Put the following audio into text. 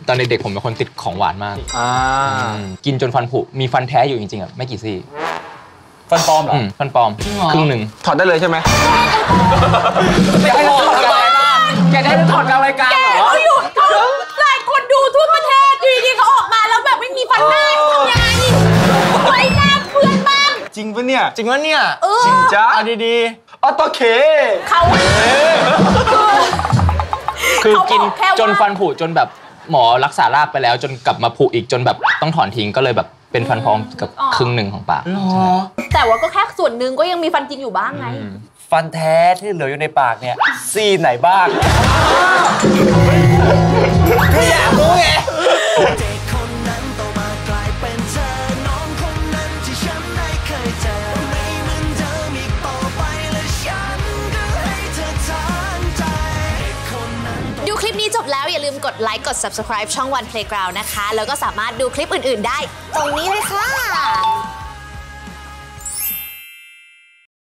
ตอนเด็กๆผมเป็นคนติดของหวานมากกินจนฟันผุมีฟันแท้อยู่จริงๆอ่ะไม่กี่ซี่ฟันปลอมเหรอฟันปลอมครึ่งหนึ่งถอดได้เลยใช่ไหมแกให้ถอดกลางรายการแกได้ถอดกลางรายการเหรอหลายคนดูทั่วประเทศอยู่ดีๆเขาออกมาแล้วแบบไม่มีฟันหน้าทำยังไงไว้หน้าเพื่อนบ้างจริงปะเนี่ยจริงวะเนี่ยจริงจ้าดีๆอ๋อตัวเคเขาคือกินจนฟันผุจนแบบหมอรักษารากไปแล้วจนกลับมาผุอีกจนแบบต้องถอนทิ้งก็เลยแบบเป็นฟันปลอมกับครึ่งหนึ่งของปากแต่ว่าก็แค่ส่วนหนึ่งก็ยังมีฟันจริงอยู่บ้างไงฟันแท้ที่เหลืออยู่ในปากเนี่ยซี่ไหนบ้างไม่อยากรู้ไงดูคลิปนี้จบแล้วอย่าลืมกดไลค์กด subscribe ช่อง One Playground นะคะแล้วก็สามารถดูคลิปอื่นๆได้ตรงนี้เลยค่ะ